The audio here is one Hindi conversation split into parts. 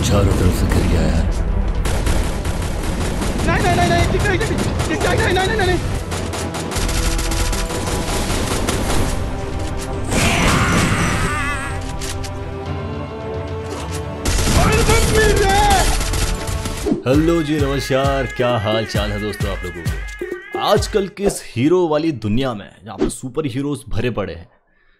चारों तरफ से गिर गया यार। नहीं। हेलो जी, नमस्कार, क्या हाल चाल है दोस्तों आप लोगों को। आजकल के इस हीरो वाली दुनिया में जहाँ पर सुपर हीरोज भरे पड़े हैं,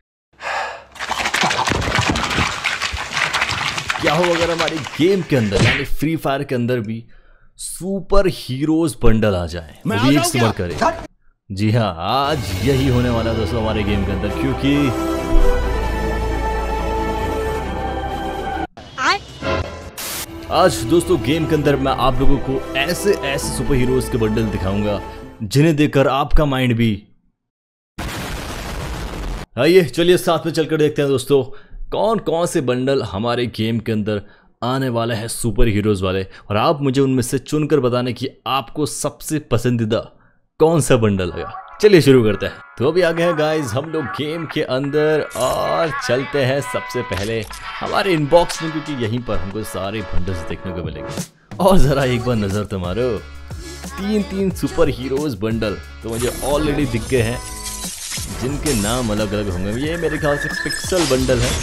क्या हो अगर हमारे गेम के अंदर यानी फ्री फायर के अंदर भी सुपर हीरोज बंडल आ जाए, वो भी एक समर करे। जी हाँ, आज यही होने वाला है दोस्तों हमारे गेम के अंदर, क्योंकि आज दोस्तों गेम के अंदर मैं आप लोगों को ऐसे सुपर हीरोज के बंडल दिखाऊंगा जिन्हें देखकर आपका माइंड भी। आइए चलिए साथ में चलकर देखते हैं दोस्तों कौन कौन से बंडल हमारे गेम के अंदर आने वाले हैं सुपर हीरोज वाले, और आप मुझे उनमें से चुनकर बताने कि आपको सबसे पसंदीदा कौन सा बंडल लगा। चलिए शुरू करते हैं। तो अभी आ गए हैं गाइज हम लोग गेम के अंदर और चलते हैं सबसे पहले हमारे इनबॉक्स में, क्योंकि यहीं पर हमको सारे बंडल्स देखने को मिलेंगे। और जरा एक बार नजर तो मारो, तीन सुपर हीरोज बंडल तो मुझे ऑलरेडी दिख गए हैं, जिनके नाम अलग अलग होंगे। ये मेरे ख्याल से पिक्सल बंडल है,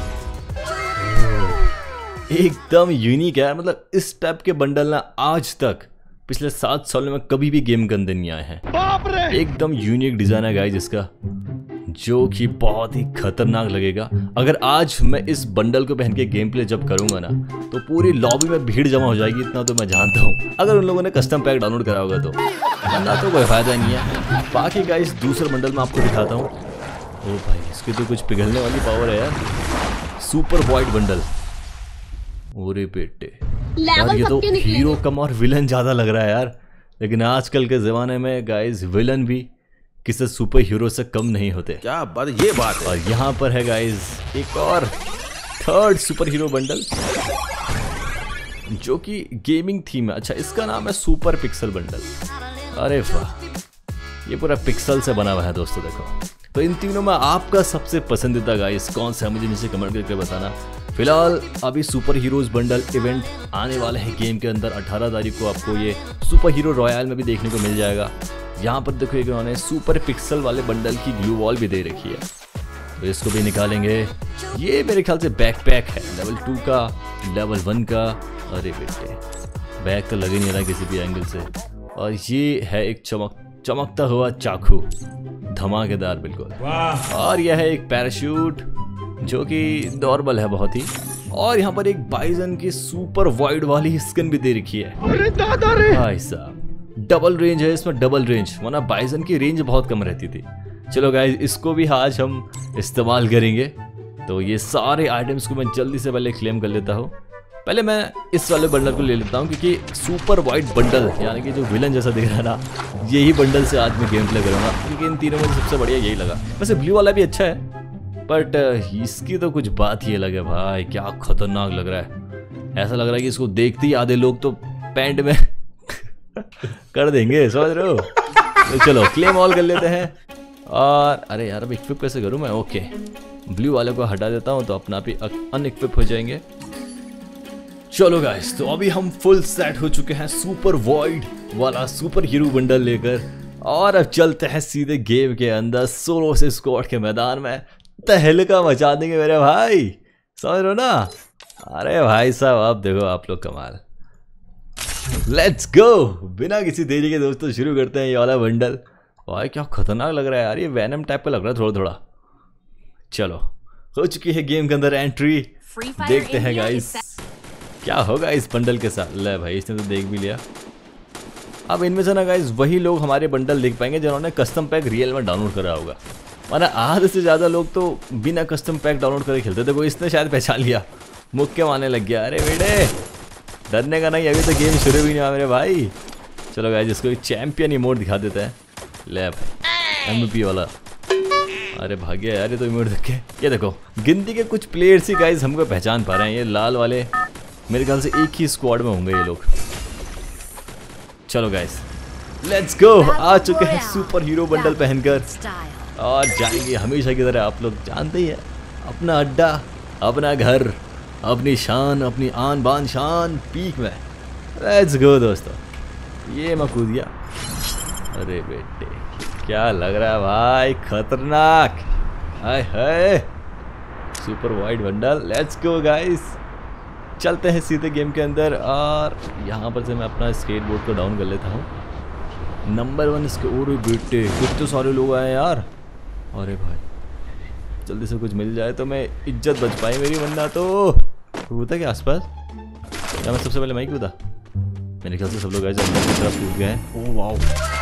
एकदम यूनिक है। मतलब इस टाइप के बंडल ना आज तक पिछले 7 सालों में कभी भी गेम के अंदर नहीं आए हैं। एकदम यूनिक डिजाइन है गाइस इसका, जो कि बहुत ही खतरनाक लगेगा। अगर आज मैं इस बंडल को पहन के गेम प्ले जब करूंगा ना, तो पूरी लॉबी में भीड़ जमा हो जाएगी, इतना तो मैं जानता हूँ, अगर उन लोगों ने कस्टम पैक डाउनलोड करा होगा तो, वरना तो कोई फायदा नहीं है। बाकी गाइस दूसरा बंडल मैं आपको दिखाता हूँ। ओ भाई, इसकी तो कुछ पिघलने वाली पावर है यार। सुपर वाइड बंडल, ओरे बेटे यार, ये तो हीरो कम और विलन ज्यादा लग रहा है यार। लेकिन आजकल के जमाने में गाइस विलन भी किसी सुपर हीरो से कम नहीं होते। क्या बात, ये बात है। और यहाँ पर है गाइस एक और थर्ड सुपर हीरो बंडल, जो कि गेमिंग थीम है। अच्छा, इसका नाम है सुपर पिक्सल बंडल। अरे वाह, ये पूरा पिक्सल से बना हुआ है दोस्तों। देखो, तो इन तीनों में आपका सबसे पसंदीदा गाइस कौन सा है, मुझे नीचे कमेंट करके बताना। फिलहाल अभी सुपर हीरोज बंडल इवेंट आने वाले हैं गेम के अंदर। 18 तारीख को आपको ये सुपर हीरो रॉयल में भी देखने को मिल जाएगा। यहाँ पर देखो एक उन्होंने सुपर पिक्सल वाले बंडल की ग्लू वॉल भी दे रखी है, तो इसको भी निकालेंगे। ये मेरे ख्याल से बैकपैक है, लेवल 2 का, लेवल 1 का। अरे बेटे, बैग तो लगे नहीं रहा किसी भी एंगल से। और ये है एक चमकता हुआ चाकू, धमाकेदार बिल्कुल। और यह है एक पैराशूट, जो कि नॉर्मल है बहुत ही। और यहाँ पर एक बाइजन की सुपर वाइड वाली स्किन भी दे रखी है। अरे दादा रे भाई साहब, डबल रेंज है इसमें, डबल रेंज, वरना बाइजन की रेंज बहुत कम रहती थी। चलो गाइस, इसको भी आज हम इस्तेमाल करेंगे। तो ये सारे आइटम्स को मैं जल्दी से पहले क्लेम कर लेता हूँ। पहले मैं इस वाले बंडल को ले लेता हूँ, क्योंकि सुपर वाइड बंडल यानी कि जो विलन जैसा दिख रहा है ना, यही बंडल से आज मैं गेम प्ले करूँगा, क्योंकि इन तीनों में सबसे बढ़िया यही लगा। वैसे ब्लू वाला भी अच्छा है, बट इसकी तो कुछ बात ही अलग है भाई। क्या खतरनाक लग रहा है, ऐसा लग रहा है कि इसको देखते ही आधे लोग तो पैंट में कर देंगे, समझ रहे हो। तो चलो क्लेम ऑल कर लेते हैं। और अरे यार, अब इक्विप कैसे करूं मैं? ओके, ब्लू वाले को हटा देता हूं तो अपना आप ही अनइक्विप हो जाएंगे। चलो गाइस, तो अभी हम फुल सेट हो चुके हैं सुपर वाइड वाला सुपर हीरो बंडल लेकर, और अब चलते हैं सीधे गेम के अंदर सोलो से स्क्वाड के मैदान में। तहलका मचा देंगे मेरे भाई, समझ रहे हो ना। अरे भाई साहब, आप देखो आप लोग कमाल। लेट्स गो, बिना किसी देरी के दोस्तों शुरू करते हैं ये वाला बंडल। भाई क्या खतरनाक लग रहा है यार, ये वैनम टाइप का लग रहा है थोड़ा थोड़ा। चलो, हो चुकी है गेम के अंदर एंट्री, देखते हैं गाइस क्या होगा इस बंडल के साथ। ले भाई, इसने तो देख भी लिया। अब इनमें से ना गाइस वही लोग हमारे बंडल देख पाएंगे जिन्होंने कस्टम पैक रियल में डाउनलोड करा होगा, वरना आधे से ज़्यादा लोग तो बिना कस्टम पैक डाउनलोड करके खेलते थे। वो इसने शायद पहचान लिया, मुक्के मारने लग गया। अरे बेटे, डरने का नहीं, अभी तो गेम शुरू भी नहीं हुआ मेरे भाई। चलो गाइस, इसको चैंपियन इमोट दिखा देते हैं। ले भाई, MVP वाला। अरे भाग्य यार, ये तो इमोट देख के। ये देखो, गिनती के कुछ प्लेयर्स ही गाइस हमको पहचान पा रहे हैं। ये लाल वाले मेरे ख्याल से एक ही स्क्वाड में होंगे ये लोग। चलो गाइस, लेट्स गो। आ चुके हैं सुपर हीरो बंडल पहनकर, और जाएंगे हमेशा की तरह। आप लोग जानते ही है, अपना अड्डा, अपना घर, अपनी शान, अपनी आन बान शान पीक में। लेट्स गो दोस्तों, ये मैं कूद गया। अरे बेटे क्या लग रहा है भाई, खतरनाक। हाय हाय, super wide bundle. Let's go guys, चलते हैं सीधे गेम के अंदर। और यहाँ पर से मैं अपना स्केट बोर्ड को डाउन कर लेता हूँ। नंबर 1 इसके। और बेटे कितने सारे लोग आए यार। अरे भाई जल्दी से कुछ मिल जाए तो मैं इज्जत बच पाई मेरी, वरना तो कूदा क्या आसपास। क्या मैं सबसे पहले मैं ही कूदा? मेरे ख्याल से सब लोग ऐसे अंदर की तरफ कूद गए हैं। ओह वाओ,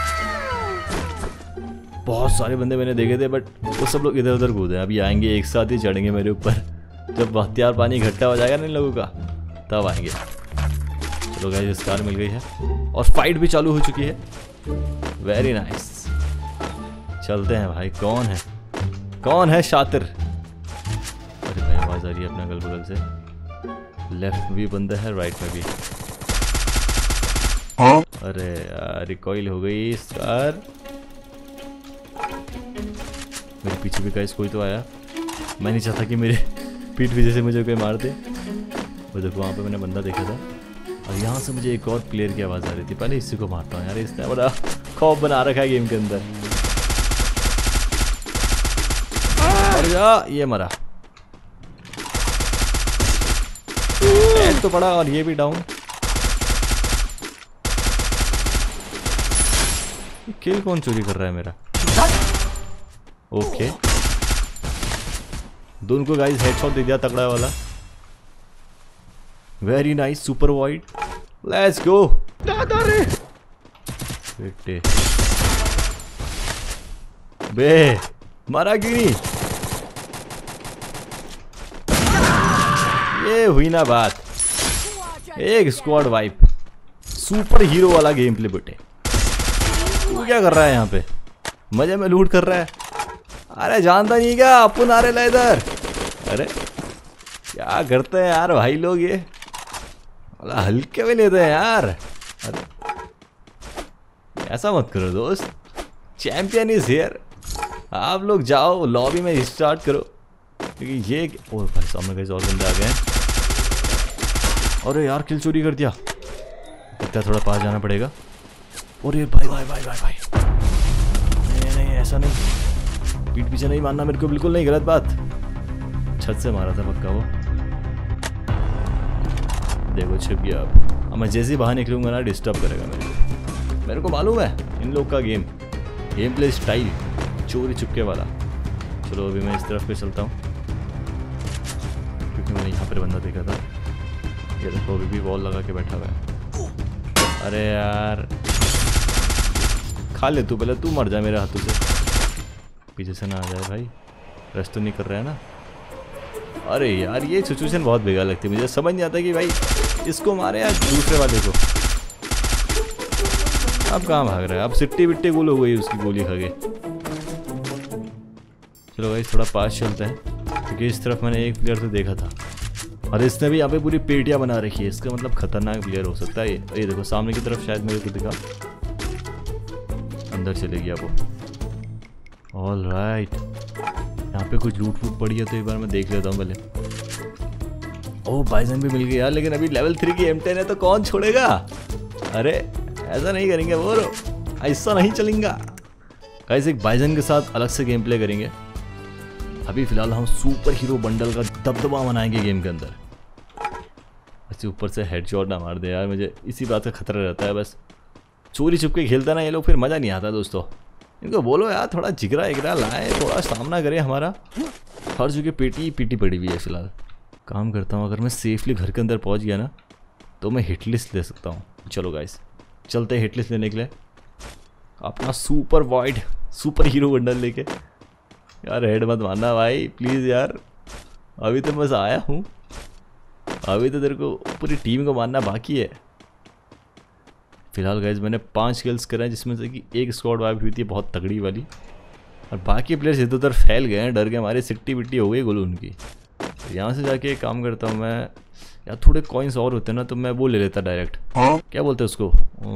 बहुत सारे बंदे मैंने देखे थे बट वो सब लोग इधर उधर कूदे। अभी आएंगे एक साथ ही चढ़ेंगे मेरे ऊपर। जब हथियार पानी इकट्ठा हो जाएगा ना इन लोगों का तब आएंगे। चलो गाइस, कार मिल गई है और फाइट भी चालू हो चुकी है। वेरी नाइस, चलते हैं भाई। कौन है शातिर? अरे भाई आवाज आ रही है अपने अगल बगल से। लेफ्ट भी बंदा है, राइट में भी। अरे यार रिकॉइल हो गई इस कार। मेरे पीछे भी गाइस कोई तो आया। मैं नहीं चाहता कि मेरे पीठ पीछे से मुझे कोई मार दे। वो देखो वहाँ पे मैंने बंदा देखा था। और यहाँ से मुझे एक और प्लेयर की आवाज़ आ रही थी। पहले इसी को मारता हूँ यार, इसने बड़ा खौफ बना रखा है गेम के अंदर। अरे यार ये मरा, तो पड़ा और ये भी डाउन। किल कौन चोरी कर रहा है मेरा? ओके, दोनों को गाइस हेडशॉट दे दिया तगड़ा वाला। Very nice, super wide. Let's go. बेटे बे मारा क्यों नहीं? ये हुई ना बात, एक स्क्वाड वाइप। सुपर हीरो वाला गेम प्ले बेटे। तू क्या कर रहा है यहाँ पे? मजे में लूट कर रहा है? अरे जानता नहीं क्या अपन आ रहे इधर। अरे क्या करते हैं यार भाई लोग, ये हल्के में लेते हैं यार। अरे ऐसा मत करो दोस्त, चैंपियन इज हियर। आप लोग जाओ लॉबी में स्टार्ट करो, क्योंकि ये और भाई सामने कैसे और बंदे आ गए हैं। अरे यार किल चोरी कर दिया, लगता है थोड़ा पास जाना पड़ेगा। और ये भाई भाई भाई भाई भाई नहीं नहीं ऐसा नहीं, पीठ पीछे नहीं मारना मेरे को, बिल्कुल नहीं, गलत बात। छत से मारा था पक्का वो। देखो छिप गया। अब मैं जैसे ही बाहर निकलूंगा ना डिस्टर्ब करेगा मेरे को मालूम है इन लोग का गेम प्ले स्टाइल, चोरी चुपके वाला। चलो अभी मैं इस तरफ पे चलता हूँ, क्योंकि मैंने यहाँ पर बंदा देखा था। ये देखो अभी भी वॉल लगा के बैठा हुआ है। अरे यार खा ले तू, पहले तू मर जा मेरे हाथों से। पीछे से ना आ जाए भाई, रश तो नहीं कर रहा है ना। अरे यार ये सिचुएशन बहुत बेकार लगती है मुझे, समझ नहीं आता कि भाई इसको मारे या दूसरे वाले को। अब कहाँ भाग रहा है? अब सिट्टी बिट्टी गोल हो गई उसकी गोली खा के। चलो भाई थोड़ा पास चलते हैं, क्योंकि इस तरफ मैंने एक प्लेयर तो देखा था और इसने भी यहाँ पे पूरी पेटियाँ बना रखी है। इसका मतलब खतरनाक प्लेयर हो सकता है ये देखो सामने की तरफ शायद मेरे को दिखा, अंदर चले गया वो। ऑल राइट, यहाँ पे कुछ लूट फूट पड़ी है तो एक बार मैं देख लेता हूँ पहले। ओह बाइजन भी मिल गया यार, लेकिन अभी लेवल 3 की M10 है तो कौन छोड़ेगा। अरे ऐसा नहीं करेंगे वो, ऐसा नहीं चलेगा। गाइस एक बाइजन के साथ अलग से गेम प्ले करेंगे। अभी फिलहाल हम सुपर हीरो बंडल का दबदबा मनाएंगे गेम के अंदर। ऐसे ऊपर से हेडशॉट ना मार दे यार, मुझे इसी बात का खतरा रहता है। बस चोरी छुपके खेलता ना ये लोग, फिर मज़ा नहीं आता दोस्तों। इनको बोलो यार थोड़ा जिगरा इगरा लाए, थोड़ा सामना करे हमारा। हर जगह पेटी पीटी पड़ी हुई है फिलहाल। काम करता हूँ, अगर मैं सेफली घर के अंदर पहुँच गया ना तो मैं हिट लिस्ट ले सकता हूँ। चलो गाइस चलते हैं हिट लिस्ट लेने के लिए, अपना super wide superhero bundle लेके। यार हेड मत मारना भाई प्लीज़ यार, अभी तो बस आया हूँ, अभी तो तेरे को पूरी टीम को मारना बाकी है। फिलहाल गाइस मैंने 5 किल्स करे हैं, जिसमें से कि एक स्क्वाड वाइप हुई थी बहुत तगड़ी वाली, और बाकी प्लेयर्स इधर उधर फैल गए हैं, डर गए, हमारे सिट्टी बिट्टी हो गई गोलू उनकी। तो यहाँ से जाके एक काम करता हूँ मैं, यार थोड़े कॉइन्स और होते हैं ना तो मैं वो ले लेता डायरेक्ट। क्या बोलते हैं उसको,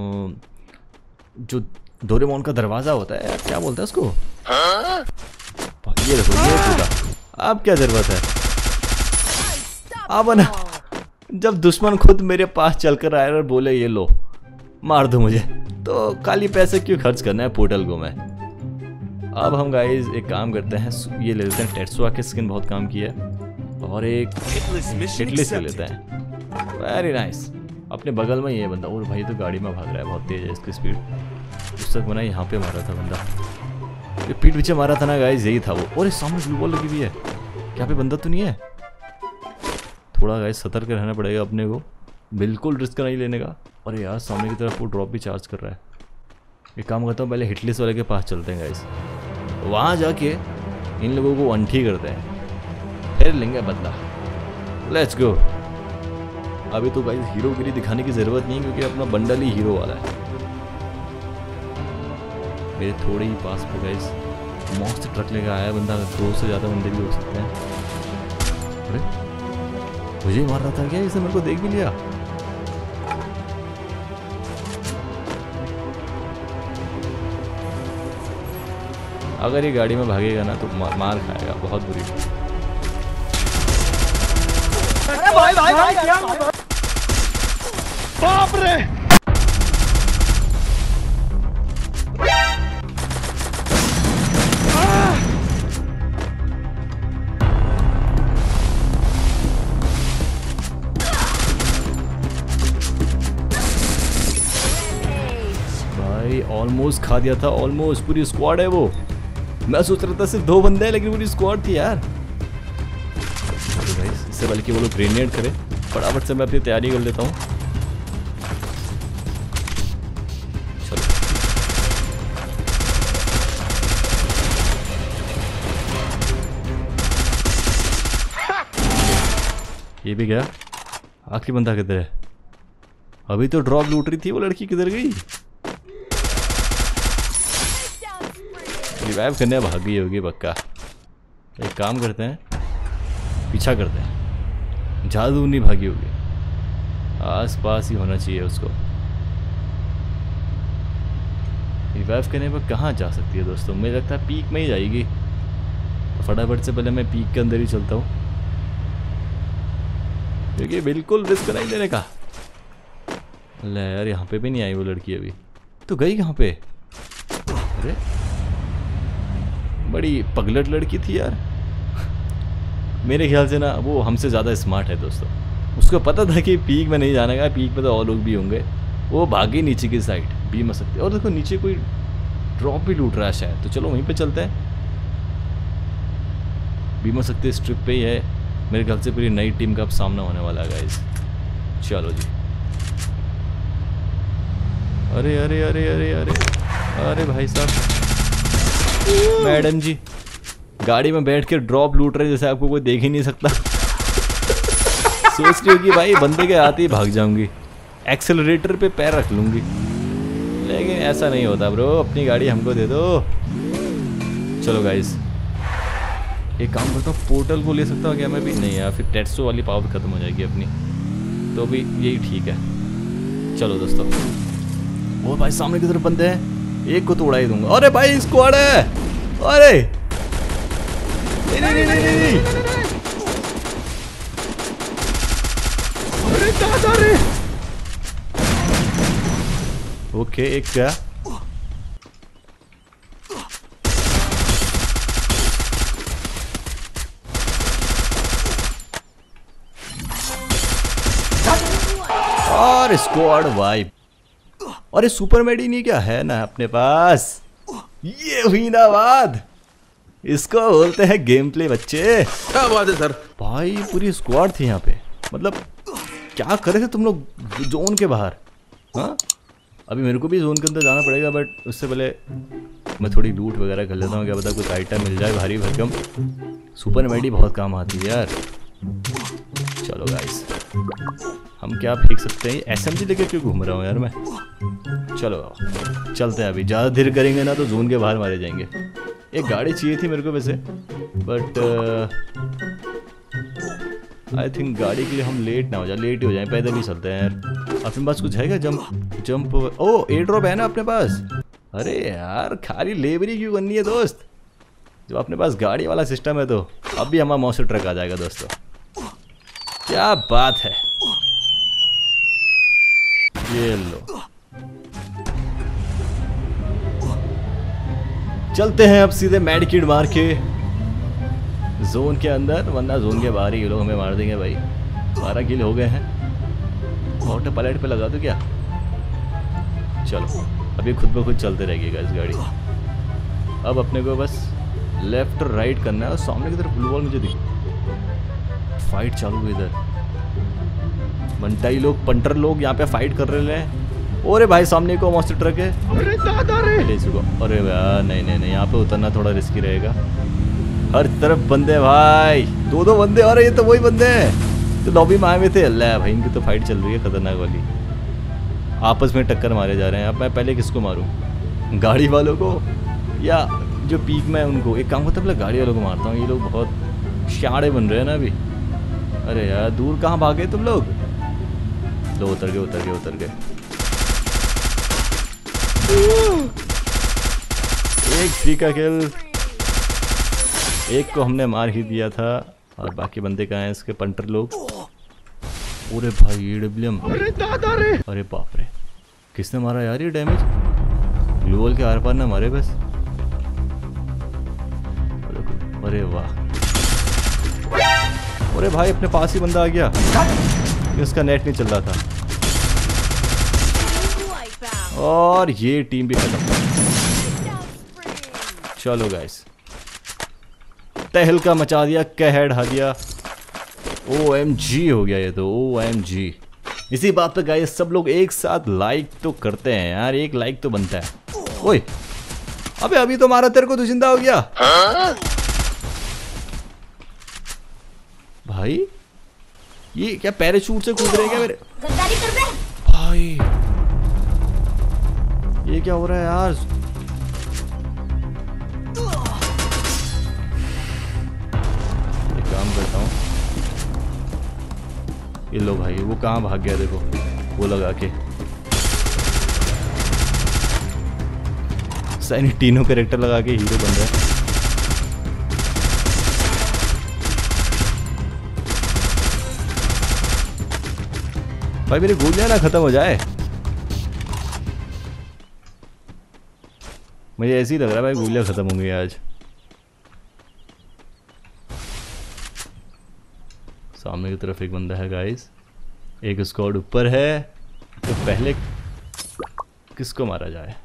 जो डोरेमोन का दरवाज़ा होता है यार, क्या बोलते हैं उसको। ये देखो ये पूरा, अब क्या ज़रूरत है। अब ना जब दुश्मन खुद मेरे पास चलकर आए और बोले ये लो मार दो मुझे, तो खाली पैसे क्यों खर्च करना है पोर्टल को मैं। अब हम गाइस एक काम करते हैं, ये ले लेते हैं टेट्सुआ की स्किन, बहुत काम की है, और एक हिटलिस्ट ले लेते हैं। Very nice. अपने बगल में ये बंदा, और भाई तो गाड़ी में भाग रहा है, बहुत तेज है इसकी स्पीड। उस तक बना यहाँ पे मारा था बंदा, ये पीठ पीछे मारा था ना गाइस, यही था वो। और सामने ग्लू वॉल लगी हुई है, क्या पे बंदा तो नहीं है? थोड़ा गाइस सतर्क रहना पड़ेगा अपने को, बिल्कुल रिस्क नहीं लेने का। अरे यार सामने की तरफ वो ड्रॉप भी चार्ज कर रहा है। एक काम करता हूँ, पहले हिटलिस्ट वाले के पास चलते हैं गाइस, वहाँ जाके इन लोगों को अंठी करते हैं, फिर लेंगे बदला। Let's go. अभी तो गाइस हीरोगिरी दिखाने की ज़रूरत नहीं, क्योंकि अपना बंडल ही हीरो वाला है। मेरे थोड़े ही पास में गाइस मॉन्स्टर ट्रक लेकर आया बंदा, 2 से ज़्यादा बंदे भी हो सकते हैं। अरे मुझे ही मार रहा था क्या? इसने मेरे को देख भी लिया। अगर ये गाड़ी में भागेगा ना तो मार खाएगा बहुत बुरी। अरे भाई भाई भाई क्या बाप रे। भाई ऑलमोस्ट खा दिया था, ऑलमोस्ट। पूरी स्क्वाड है वो। मैं सोच रहा था सिर्फ 2 बंदे हैं, लेकिन पूरी स्क्वाड थी यार। इससे बल्कि वो लोग ग्रेनेड करे, फटाफट से मैं अपनी तैयारी कर लेता हूँ। चलो ये भी गया। आखिरी बंदा किधर है? अभी तो ड्रॉप लूट रही थी वो लड़की, किधर गई? रिवाइव करने भाग गई होगी पक्का। एक काम करते हैं, पीछा करते हैं, जादू नहीं भागी होगी, आस पास ही होना चाहिए उसको। रिवाइव करने पर कहाँ जा सकती है दोस्तों? मुझे लगता है पीक में ही जाएगी। तो फटाफट से पहले मैं पीक के अंदर ही चलता हूँ, क्योंकि बिल्कुल रिस्क नहीं लेने का। ले यार यहाँ पे भी नहीं आई वो लड़की, अभी तो गई कहाँ पे? अरे बड़ी पगलट लड़की थी यार। मेरे ख्याल से ना वो हमसे ज़्यादा स्मार्ट है दोस्तों। उसको पता था कि पीक में नहीं जाने का, पीक में तो और लोग भी होंगे। वो भागी नीचे की साइड, बीम सकते। और देखो नीचे कोई ड्रॉप भी लूट रहा है शायद, तो चलो वहीं पे चलते हैं। बीम सकते इस ट्रिप पे ही है। मेरे ख्याल से पूरी नई टीम का अब सामना होने वाला है गाइस। चलो जी। अरे अरे अरे अरे अरे अरे भाई साहब, मैडम जी गाड़ी में बैठ के ड्रॉप लूट रहे जैसे आपको कोई देख ही नहीं सकता। सोच रही होगी भाई बंदे के आते ही भाग जाऊंगी, एक्सेलरेटर पे पैर रख लूंगी, लेकिन ऐसा नहीं होता ब्रो। अपनी गाड़ी हमको दे दो। चलो गाइस एक काम करता हूँ, पोर्टल को ले सकता हूँ क्या मैं भी? नहीं यार, फिर टेट्सो वाली पावर खत्म हो जाएगी अपनी, तो भी यही ठीक है। चलो दोस्तों, वो भाई सामने की तरफ बंदे हैं, एक को तो उड़ा ही दूंगा। अरे भाई स्क्वाड है। अरे नहीं नहीं नहीं नहीं नहीं। अरे दादा रे। ओके एक क्या? और स्क्वाड वाइप। अरे सुपर मेडी नहीं क्या है ना अपने पास? ये हुई ना बात, इसको बोलते हैं गेम प्ले बच्चे। क्या बात है सर। भाई पूरी स्क्वाड थी यहाँ पे, मतलब क्या कर रहे थे तुम लोग जोन के बाहर? हाँ अभी मेरे को भी जोन के अंदर जाना पड़ेगा, बट उससे पहले मैं थोड़ी लूट वगैरह कर लेता हूँ। क्या पता कुछ आइटम मिल जाए भारी भरकम। सुपर मेडी बहुत काम आती है यार। चलो गाइस हम क्या फेंक सकते हैं? एसएमजी लेके क्यों घूम रहा हूँ यार मैं? चलो चलते हैं। अभी ज़्यादा देर करेंगे ना तो जोन के बाहर मारे जाएंगे। एक गाड़ी चाहिए थी मेरे को वैसे, बट आई थिंक गाड़ी के लिए हम लेट ना हो जाए, लेट ही हो जाए। पैदल ही चलते हैं यार। अपने पास कुछ है क्या? जंप ओ एयर ड्रॉप है ना अपने पास? अरे यार खाली लेबरी क्यों करनी है दोस्त, जब अपने पास गाड़ी वाला सिस्टम है तो अब भी हमारा मॉन्स्टर ट्रक आ जाएगा दोस्तों। क्या बात है, ये लो। चलते हैं अब सीधे मेड किट मार के जोन के अंदर, वरना जोन के बाहर ही ये लोग हमें मार देंगे भाई। 12 किल हो गए हैं। ऑटो पायलट पे लगा दो क्या? चलो अभी खुद ब खुद चलते रहेगी इस गाड़ी। अब अपने को बस लेफ्ट और राइट करना है। और सामने की तरफ ब्लू वॉल मुझे दिख, फाइट चालू हुई इधर। बंटाई लोग, पंटर लोग यहाँ पे फाइट कर रहे हैं। अरे भाई सामने को मॉन्स्टर ट्रक है। अरे दादा रे। अरे यार नहीं, यहाँ पे उतरना थोड़ा रिस्की रहेगा। हर तरफ बंदे भाई, दो बंदे। अरे ये तो वही बंदे हैं तो लॉबी में आए हुए थे। अल्लाह भाई, इनकी तो फाइट चल रही है खतरनाक वाली। आपस में टक्कर मारे जा रहे हैं। अब मैं पहले किसको मारूं, गाड़ी वालों को या जो पीक में है उनको? एक काम करता हूँ, गाड़ी वालों को मारता हूँ। ये लोग बहुत शाणे बन रहे हैं ना अभी। अरे यार दूर कहाँ भागे तुम लोग? लो उतर गए। एक फ्री का किल, एक को हमने मार ही दिया था। और बाकी बंदे कहाँ हैं इसके? पंटर लोग। अरे भाई EWM, अरे दादा रे। अरे बाप रे, किसने मारा यार ये डैमेज? ब्लू वॉल के आर पार ना मारे बस। अरे वाह, अरे भाई अपने पास ही बंदा आ गया। इसका नेट नहीं चल रहा था। और ये टीम भी खत्म। चलो गाइस, तहलका मचा दिया, कहर ढा दिया। OMG हो गया ये तो, OMG। इसी बात पे गाइस सब लोग एक साथ लाइक तो करते हैं यार, एक लाइक तो बनता है। ओए अबे अभी तो मारा तेरे को, तो जिंदा हो गया। भाई ये क्या पैराशूट से कूद रहे क्या मेरे भाई? ये क्या हो रहा है यार? एक काम करता हूँ, ये लो भाई, वो कहाँ भाग गया देखो, वो लगा के। सैनी तीनों कैरेक्टर लगा के हीरो बन रहा है। भाई मेरी गोलियां ना खत्म हो जाए। मुझे ऐसे ही लग रहा है भाई गोलियां खत्म होंगी आज। सामने की तरफ एक बंदा है गाइस, एक स्क्वाड ऊपर है। तो पहले किसको मारा जाए?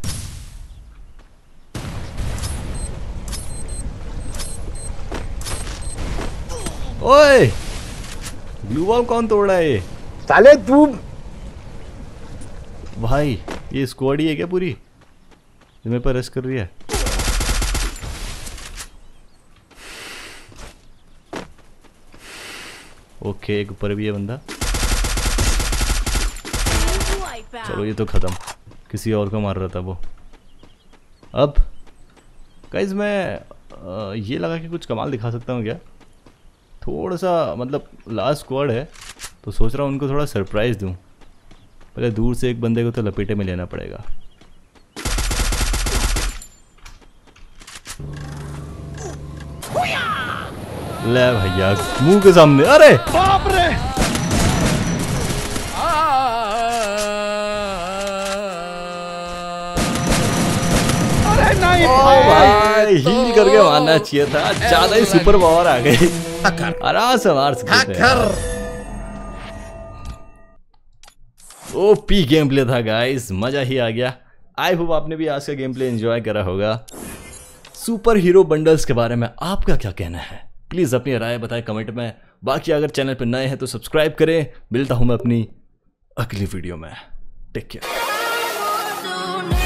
ओए ब्लू बॉल कौन तोड़ रहा है? ये साले तू भाई, ये स्क्वाड ही है क्या पूरी जो मेरे पर रेस्ट कर रही है? ओके, एक ऊपर भी है बंदा। चलो ये तो खत्म, किसी और को मार रहा था वो। अब गाइस मैं ये लगा कि कुछ कमाल दिखा सकता हूँ क्या? थोड़ा सा मतलब लास्ट स्क्वाड है तो सोच रहा हूँ उनको थोड़ा सरप्राइज दूँ। पहले दूर से एक बंदे को तो लपेटे में लेना पड़ेगा। ले भैया मुंह के सामने। अरे बाप रे। अरे नहीं भाई, हील करके मारना चाहिए था, ज्यादा ही सुपर पावर आ गई। आराम से मार सकते थे। ओपी गेम प्ले था गाइस, मजा ही आ गया। आई होप आपने भी आज का गेम प्ले एंजॉय करा होगा। सुपर हीरो बंडल्स के बारे में आपका क्या कहना है? प्लीज अपनी राय बताएं कमेंट में। बाकी अगर चैनल पर नए हैं तो सब्सक्राइब करें। मिलता हूं मैं अपनी अगली वीडियो में। Take care.